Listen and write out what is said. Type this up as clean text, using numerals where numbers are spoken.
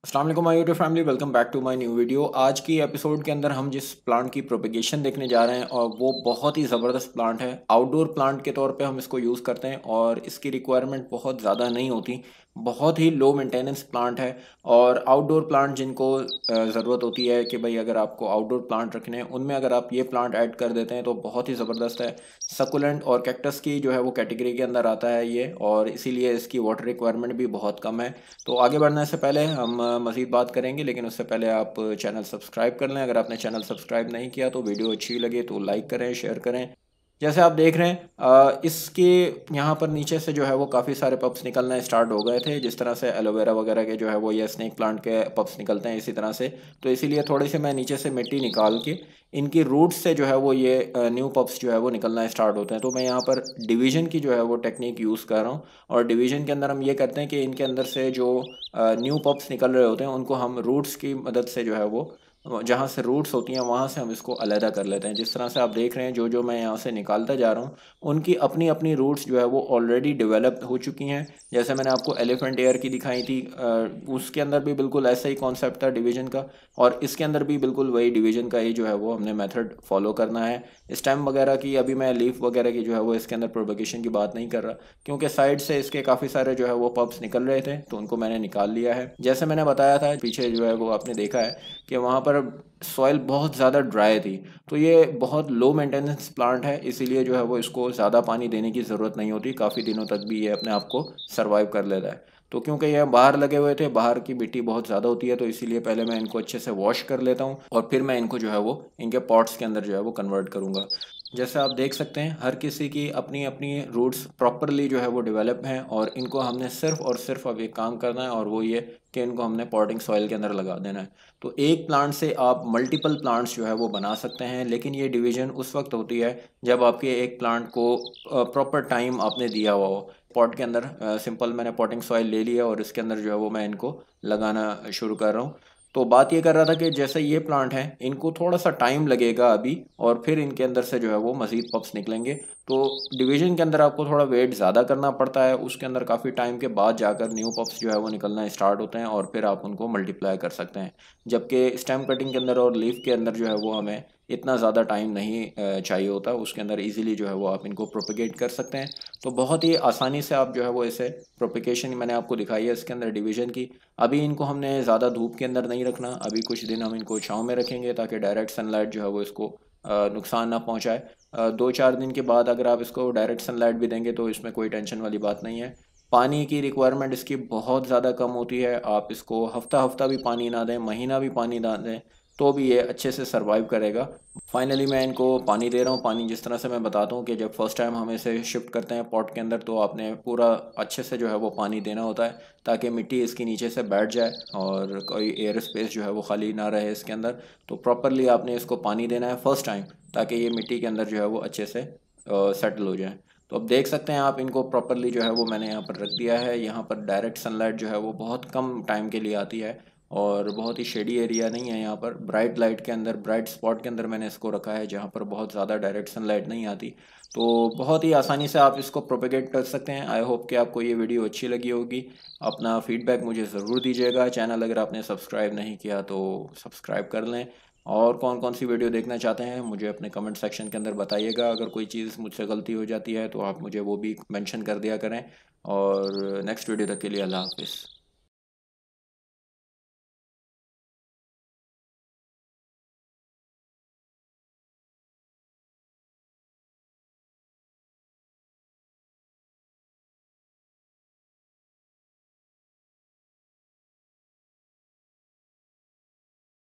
अस्सलाम वालेकुम my YouTube family, welcome back to my new video. आज की एपिसोड के अंदर हम जिस प्लांट की प्रोपेगेशन देखने जा रहे हैं और वो बहुत ही ज़बरदस्त प्लांट है। आउटडोर प्लांट के तौर पे हम इसको यूज़ करते हैं और इसकी रिक्वायरमेंट बहुत ज़्यादा नहीं होती। बहुत ही लो मेंटेनेंस प्लांट है और आउटडोर प्लांट जिनको ज़रूरत होती है कि भाई अगर आपको आउटडोर प्लांट रखने हैं उनमें अगर आप ये प्लांट ऐड कर देते हैं तो बहुत ही ज़बरदस्त है। सकुलेंट और कैक्टस की जो है वो कैटेगरी के अंदर आता है ये, और इसीलिए इसकी वाटर रिक्वायरमेंट भी बहुत कम है। तो आगे बढ़ने से पहले हम मज़ीद बात करेंगे, लेकिन उससे पहले आप चैनल सब्सक्राइब कर लें। अगर आपने चैनल सब्सक्राइब नहीं किया तो वीडियो अच्छी लगे तो लाइक करें, शेयर करें। जैसे आप देख रहे हैं इसके यहाँ पर नीचे से जो है वो काफ़ी सारे पप्स निकलना स्टार्ट हो गए थे। जिस तरह से एलोवेरा वगैरह के जो है वो, या स्नेक प्लांट के पप्स निकलते हैं इसी तरह से। तो इसीलिए थोड़ी सी मैं नीचे से मिट्टी निकाल के इनकी रूट्स से जो है वो ये न्यू पप्स जो है वो निकलना स्टार्ट होते हैं। तो मैं यहाँ पर डिवीजन की जो है वो टेक्निक यूज़ कर रहा हूँ, और डिवीजन के अंदर हम ये करते हैं कि इनके अंदर से जो न्यू पप्स निकल रहे होते हैं उनको हम रूट्स की मदद से जो है वो, जहाँ से रूट्स होती हैं वहाँ से हम इसको अलहदा कर लेते हैं। जिस तरह से आप देख रहे हैं जो जो मैं यहाँ से निकालता जा रहा हूँ उनकी अपनी अपनी रूट्स जो है वो ऑलरेडी डेवलप हो चुकी हैं। जैसे मैंने आपको एलिफेंट एयर की दिखाई थी, उसके अंदर भी बिल्कुल ऐसा ही कॉन्सेप्ट था डिवीजन का, और इसके अंदर भी बिल्कुल वही डिवीजन का ही जो है वो हमने मेथड फॉलो करना है। स्टेम वगैरह की, अभी मैं लीफ वगैरह की जो है वो इसके अंदर प्रोपगेशन की बात नहीं कर रहा, क्योंकि साइड से इसके काफ़ी सारे जो है वो पप्स निकल रहे थे तो उनको मैंने निकाल लिया है। जैसे मैंने बताया था पीछे जो है वो आपने देखा है कि वहाँ पर सॉइल बहुत ज़्यादा ड्राई थी। तो ये बहुत लो मेंटेनेंस प्लांट है, इसीलिए जो है वो इसको ज़्यादा पानी देने की ज़रूरत नहीं होती। काफ़ी दिनों तक भी ये अपने आप को सर्वाइव कर लेता है। तो क्योंकि ये बाहर लगे हुए थे, बाहर की मिट्टी बहुत ज़्यादा होती है, तो इसीलिए पहले मैं इनको अच्छे से वॉश कर लेता हूँ और फिर मैं इनको जो है वो इनके पॉट्स के अंदर जो है वो कन्वर्ट करूँगा। जैसे आप देख सकते हैं हर किसी की अपनी अपनी रूट्स प्रॉपरली जो है वो डेवलप हैं, और इनको हमने सिर्फ और सिर्फ अब एक काम करना है, और वो ये कि इनको हमने पॉटिंग सॉइल के अंदर लगा देना है। तो एक प्लांट से आप मल्टीपल प्लांट्स जो है वो बना सकते हैं, लेकिन ये डिवीजन उस वक्त होती है जब आपके एक प्लांट को प्रॉपर टाइम आपने दिया हुआ हो। पॉट के अंदर सिंपल मैंने पॉटिंग सॉइल ले लिया और इसके अंदर जो है वो मैं इनको लगाना शुरू कर रहा हूँ। तो बात ये कर रहा था कि जैसे ये प्लांट है इनको थोड़ा सा टाइम लगेगा अभी, और फिर इनके अंदर से जो है वो मज़ीद पप्स निकलेंगे। तो डिवीजन के अंदर आपको थोड़ा वेट ज़्यादा करना पड़ता है, उसके अंदर काफ़ी टाइम के बाद जाकर न्यू पप्स जो है वो निकलना स्टार्ट होते हैं और फिर आप उनको मल्टीप्लाई कर सकते हैं। जबकि स्टेम कटिंग के अंदर और लीफ के अंदर जो है वो हमें इतना ज़्यादा टाइम नहीं चाहिए होता, उसके अंदर इजीली जो है वो आप इनको प्रोपेगेट कर सकते हैं। तो बहुत ही आसानी से आप जो है वो इसे, प्रोपेगेशन मैंने आपको दिखाई है इसके अंदर डिवीजन की। अभी इनको हमने ज़्यादा धूप के अंदर नहीं रखना, अभी कुछ दिन हम इनको छाँव में रखेंगे ताकि डायरेक्ट सनलाइट जो है वो इसको नुकसान ना पहुंचाए। 2-4 दिन के बाद अगर आप इसको डायरेक्ट सनलाइट भी देंगे तो इसमें कोई टेंशन वाली बात नहीं है। पानी की रिक्वायरमेंट इसकी बहुत ज़्यादा कम होती है। आप इसको हफ्ता हफ्ता भी पानी ना दें, महीना भी पानी ना दें, तो भी ये अच्छे से सरवाइव करेगा। फाइनली मैं इनको पानी दे रहा हूँ। पानी जिस तरह से मैं बताता हूँ कि जब फर्स्ट टाइम हम इसे शिफ्ट करते हैं पॉट के अंदर तो आपने पूरा अच्छे से जो है वो पानी देना होता है, ताकि मिट्टी इसके नीचे से बैठ जाए और कोई एयर स्पेस जो है वो खाली ना रहे इसके अंदर। तो प्रॉपरली आपने इसको पानी देना है फर्स्ट टाइम, ताकि ये मिट्टी के अंदर जो है वो अच्छे से सेटल हो जाए। तो अब देख सकते हैं आप इनको प्रॉपरली जो है वो मैंने यहाँ पर रख दिया है। यहाँ पर डायरेक्ट सनलाइट जो है वो बहुत कम टाइम के लिए आती है, और बहुत ही शेडी एरिया नहीं है। यहाँ पर ब्राइट लाइट के अंदर, ब्राइट स्पॉट के अंदर मैंने इसको रखा है जहाँ पर बहुत ज़्यादा डायरेक्ट सनलाइट नहीं आती। तो बहुत ही आसानी से आप इसको प्रोपेगेट कर सकते हैं। आई होप कि आपको ये वीडियो अच्छी लगी होगी। अपना फीडबैक मुझे ज़रूर दीजिएगा। चैनल अगर आपने सब्सक्राइब नहीं किया तो सब्सक्राइब कर लें, और कौन कौन सी वीडियो देखना चाहते हैं मुझे अपने कमेंट सेक्शन के अंदर बताइएगा। अगर कोई चीज़ मुझसे गलती हो जाती है तो आप मुझे वो भी मेंशन कर दिया करें। और नेक्स्ट वीडियो तक के लिए अल्लाह हाफिज़।